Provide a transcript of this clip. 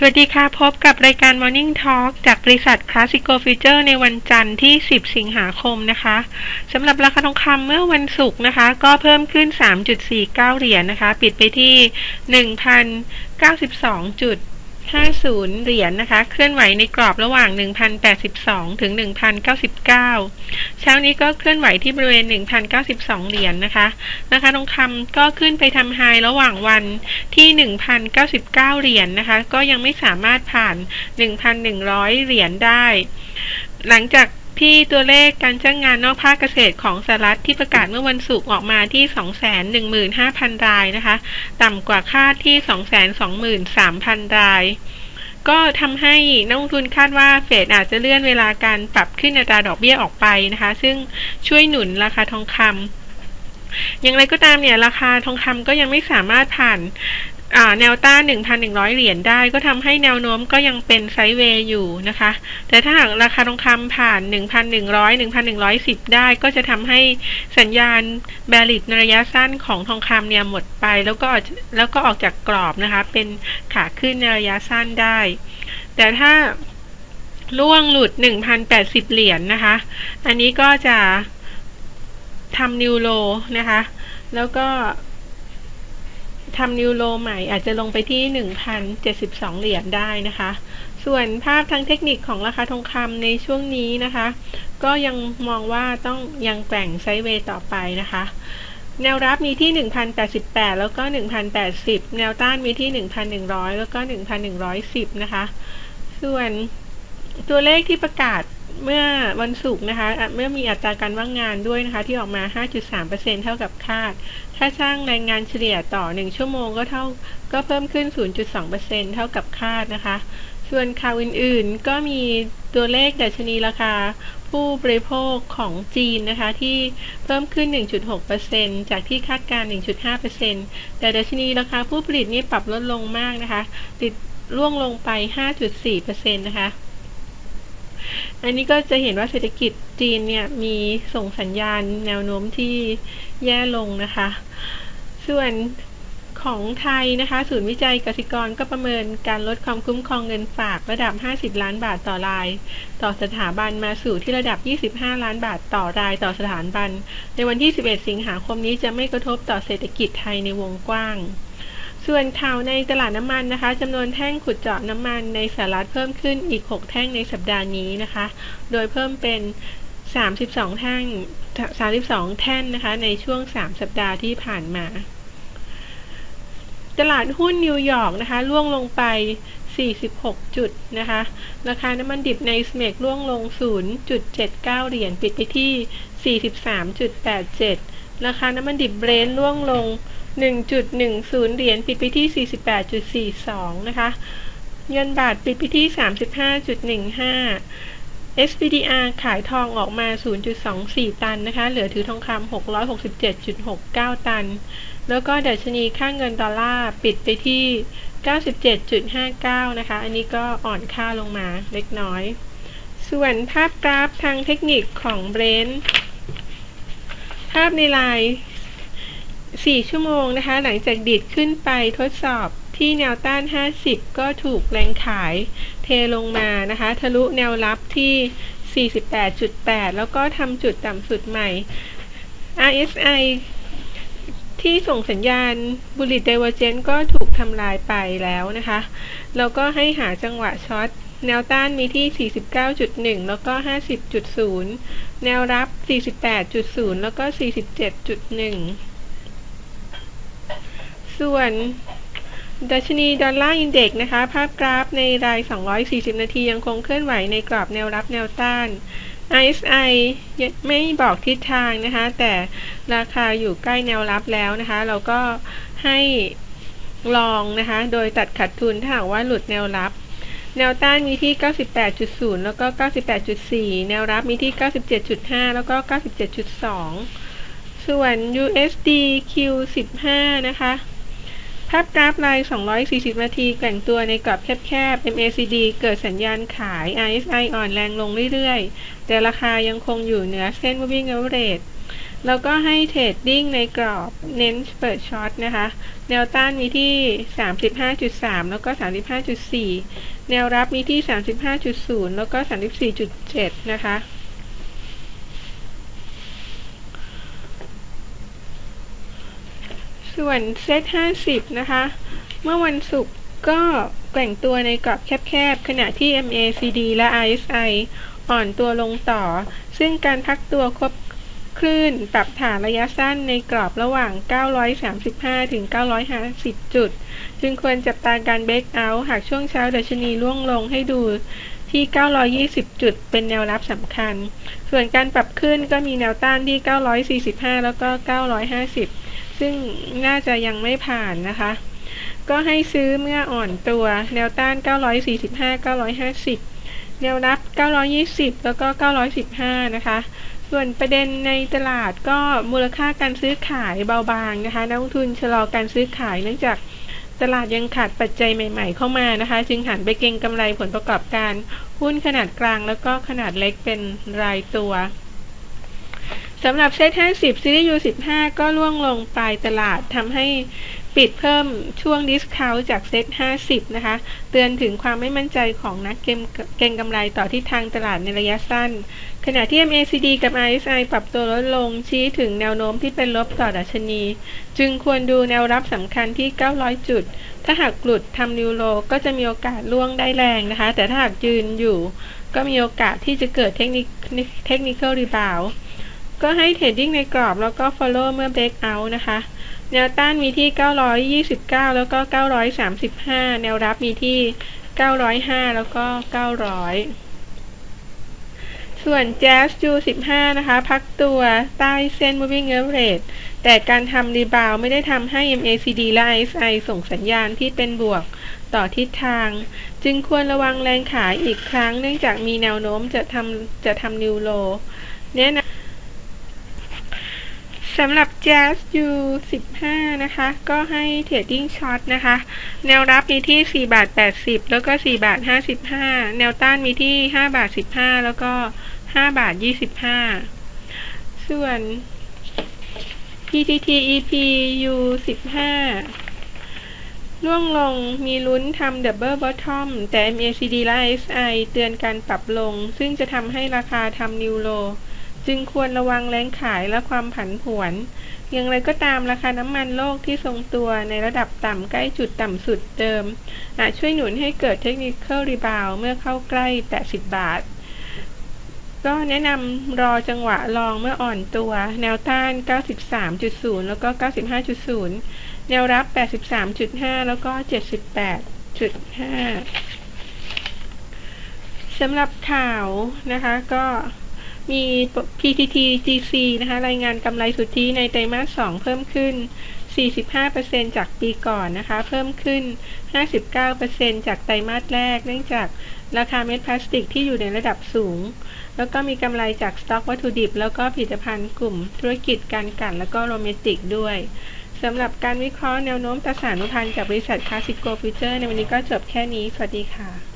วัสดีค่ะพบกับรายการ Morning Talk จากบริษัท Classical Future ในวันจันทร์ที่10สิงหาคมนะคะสำหรับราคาทองคำเมื่อวันศุกร์นะคะก็เพิ่มขึ้น 3.49 เหรียญนะคะปิดไปที่ 1,092.50 เหรียญนะคะเคลื่อนไหวในกรอบระหว่าง 1,082 ถึง 1,099 เช้านี้ก็เคลื่อนไหวที่บริเวณ 1,092 เหรียญนะคะราคาทองคำก็ขึ้นไปทำไฮระหว่างวันที่ 1,099 เหรียญนะคะก็ยังไม่สามารถผ่าน 1,100 เหรียญได้หลังจากที่ตัวเลขการจ้างงานนอกภาคเกษตรของสหรัฐที่ประกาศเมื่อวันศุกร์ออกมาที่ 215,000 รายนะคะต่ำกว่าคาดที่ 223,000 รายก็ทำให้นักลงทุนคาดว่าเฟดอาจจะเลื่อนเวลาการปรับขึ้นอัตราดอกเบี้ยออกไปนะคะซึ่งช่วยหนุนราคาทองคำอย่างไรก็ตามเนี่ยราคาทองคำก็ยังไม่สามารถผ่านแนวต้าน 1,100 เหรียญได้ก็ทำให้แนวโน้มก็ยังเป็นไซด์เวย์อยู่นะคะแต่ถ้าหากราคาทองคำผ่าน 1,100 1,110 ได้ก็จะทำให้สัญญาณแบริชในระยะสั้นของทองคำเนี่ยหมดไปแล้วก็ออกจากกรอบนะคะเป็นขาขึ้นในระยะสั้นได้แต่ถ้าล่วงหลุด 1,080 เหรียญนะคะอันนี้ก็จะทำนิวโลนะคะแล้วก็ทำนิวโลใหม่อาจจะลงไปที่ 1,072 เหรียญได้นะคะส่วนภาพทางเทคนิคของราคาทองคำในช่วงนี้นะคะก็ยังมองว่าต้องยังแกว่งไซด์เวย์ต่อไปนะคะแนวรับมีที่ 1,088 แล้วก็ 1,080 แนวต้านมีที่ 1,100 แล้วก็ 1,110 นะคะส่วนตัวเลขที่ประกาศเมื่อวันศุกร์นะคะเมื่อมีอัตราการว่างงานด้วยนะคะที่ออกมา 5.3% เท่ากับคาดค่าจ้างแรงงานเฉลี่ยต่อ1ชั่วโมงก็เพิ่มขึ้น 0.2% เท่ากับคาดนะคะส่วนข่าวอื่นๆก็มีตัวเลขดัชนีราคาผู้บริโภคของจีนนะคะที่เพิ่มขึ้น 1.6% จากที่คาดการณ์ 1.5% แต่ดัชนีราคาผู้ผลิตนี่ปรับลดลงมากนะคะติดร่วงลงไป 5.4% นะคะอันนี้ก็จะเห็นว่าเศรษฐกิจจีนเนี่ยมีส่งสัญญาณแนวโน้มที่แย่ลงนะคะส่วนของไทยนะคะศูนย์วิจัยกสิกรก็ประเมินการลดความคุ้มครองเงินฝากระดับ50ล้านบาทต่อรายต่อสถาบันมาสู่ที่ระดับ25ล้านบาทต่อรายต่อสถาบันในวันที่11สิงหาคมนี้จะไม่กระทบต่อเศรษฐกิจไทยในวงกว้างส่วนข่าวในตลาดน้ำมันนะคะจำนวนแท่งขุดเจาะน้ำมันในสหรัฐเพิ่มขึ้นอีก6แท่งในสัปดาห์นี้นะคะโดยเพิ่มเป็น32แท่นนะคะในช่วง3สัปดาห์ที่ผ่านมาตลาดหุ้นนิวยอร์กนะคะร่วงลงไป46จุดนะคะราคาน้ำมันดิบในสเมกร่วงลง 0.79 เหรียญปิดไปที่ 43.87 ราคาน้ำมันดิบเบรนท์ร่วงลง 1.10 เหรียญปิดไปที่ 48.42 นะคะเงินบาทปิดไปที่ 35.15 SPDR ขายทองออกมา 0.24 ตันนะคะเหลือถือทองคำ 667.69 ตันแล้วก็ดัชนีค่าเงินดอลลาร์ปิดไปที่ 97.59 นะคะอันนี้ก็อ่อนค่าลงมาเล็กน้อยส่วนภาพกราฟทางเทคนิคของเบรนท์ภาพในไลน์4ชั่วโมงนะคะหลังจากดิดขึ้นไปทดสอบที่แนวต้าน50ก็ถูกแรงขายเทลงมานะคะทะลุแนวรับที่ 48.8 แล้วก็ทำจุดต่ำสุดใหม่ RSI ที่ส่งสัญญาณ Bullish Divergence ก็ถูกทำลายไปแล้วนะคะแล้วก็ให้หาจังหวะช็อตแนวต้านมีที่ 49.1 แล้วก็ 50.0 แนวรับ 48.0 แล้วก็ 47.1 ส่วนดัชนีดอลลาร์อินเด็กซ์นะคะภาพกราฟในราย240นาทียังคงเคลื่อนไหวในกรอบแนวรับแนวต้าน RSI ไม่บอกทิศทางนะคะแต่ราคาอยู่ใกล้แนวรับแล้วนะคะเราก็ให้ลองนะคะโดยตัดขาดทุนถ้าหากว่าหลุดแนวรับแนวต้านมีที่ 98.0 แล้วก็ 98.4 แนวรับมีที่ 97.5 แล้วก็ 97.2 ส่วน USD Q15 นะคะภาพกราฟราย240นาทีแกว่งตัวในกรอบแคบๆ MACD เกิดสัญญาณขาย RSI อ่อนแรงลงเรื่อยๆแต่ราคายังคงอยู่เหนือเส้น Moving Average แล้วก็ให้เทรดดิ้งในกรอบเน้นเปิดช็อตนะคะแนวต้านมีที่ 35.3 แล้วก็ 35.4 แนวรับมีที่ 35.0 แล้วก็ 34.7 นะคะส่วนเซต50นะคะเมื่อวันศุกร์ก็แกว่งตัวในกรอบแคบๆขณะที่ MACD และ RSI อ่อนตัวลงต่อซึ่งการพักตัวควบคลื่นปรับฐานระยะสั้นในกรอบระหว่าง 935 ถึง 950 จุดจึงควรจับตาการเบรกเอาท์หากช่วงเช้าดัชนีร่วงลงให้ดูที่ 920 จุดเป็นแนวรับสำคัญส่วนการปรับขึ้นก็มีแนวต้านที่ 945 แล้วก็ 950 ซึ่งน่าจะยังไม่ผ่านนะคะก็ให้ซื้อเมื่ออ่อนตัวแนวต้าน 945 950 แนวรับ 920 แล้วก็ 915 นะคะส่วนประเด็นในตลาดก็มูลค่าการซื้อขายเบาบางนะคะนักลงทุนชะลอการซื้อขายเนื่องจากตลาดยังขาดปัจจัยใหม่ๆเข้ามานะคะจึงหันไปเก็งกำไรผลประกอบการหุ้นขนาดกลางแล้วก็ขนาดเล็กเป็นรายตัวสำหรับเซ็ต50 ซีรีส์ U15 ก็ร่วงลงปลายตลาดทำให้ปิดเพิ่มช่วงดิสเคาท์จากเซ็ต50นะคะเตือนถึงความไม่มั่นใจของนักเก็งกำไรต่อทิศทางตลาดในระยะสั้นขณะที่ MACD กับ RSI ปรับตัวลดลงชี้ถึงแนวโน้มที่เป็นลบต่อดัชนีจึงควรดูแนวรับสำคัญที่ 900 จุดถ้าหากหลุดทำนิวโลก็จะมีโอกาสล่วงได้แรงนะคะแต่ถ้าหากยืนอยู่ก็มีโอกาสที่จะเกิดเทคนิคอลรีบาวด์ก็ให้เทรดดิ้งในกรอบแล้วก็ follow เมื่อ break out นะคะแนวต้านมีที่ 929 แล้วก็ 935 แนวรับมีที่ 905 แล้วก็ 900 ส่วน Jazz U15 นะคะพักตัวใต้เส้น moving average แต่การทำรีบาวไม่ได้ทำให้ MACD และ RSI ส่งสัญญาณที่เป็นบวกต่อทิศทางจึงควรระวังแรงขายอีกครั้งเนื่องจากมีแนวโน้มจะทำนิวโลเนี่ยนะสำหรับ Jazz U15 นะคะก็ให้เทรดดิ้งช็อตนะคะแนวรับมีที่ 4 บาท 80 แล้วก็ 4 บาท 55 แนวต้านมีที่ 5 บาท 15 แล้วก็ 5 บาท 25 ส่วน PTTEP U15 ร่วงลงมีลุ้นทำดับเบิลบอททอมแต่ MACD และ RSI เตือนการปรับลงซึ่งจะทำให้ราคาทำนิวโลจึงควรระวังแรงขายและความผันผวนอย่างไรก็ตามราคาน้ำมันโลกที่ทรงตัวในระดับต่ำใกล้จุดต่ำสุดเดิมอาจช่วยหนุนให้เกิดเทคนิคอลรีบาวด์เมื่อเข้าใกล้80 บาทก็แนะนำรอจังหวะลองเมื่ออ่อนตัวแนวต้าน 93.0 แล้วก็ 95.0 แนวรับ 83.5 แล้วก็ 78.5 สำหรับข่าวนะคะก็มี PTTGC นะคะรายงานกำไรสุทธิในไตรมาส 2 เพิ่มขึ้น 45% จากปีก่อนนะคะเพิ่มขึ้น 59% จากไตรมาสแรกเนื่องจากราคาเม็ดพลาสติกที่อยู่ในระดับสูงแล้วก็มีกำไรจากสต็อกวัตถุดิบแล้วก็ผลิตภัณฑ์กลุ่มธุรกิจการกลั่นแล้วก็โลจิสติกส์ด้วยสำหรับการวิเคราะห์แนวโน้มตราสารหนี้พันธ์จากบริษัทคลาสสิโกฟิวเจอร์ในวันนี้ก็จบแค่นี้สวัสดีค่ะ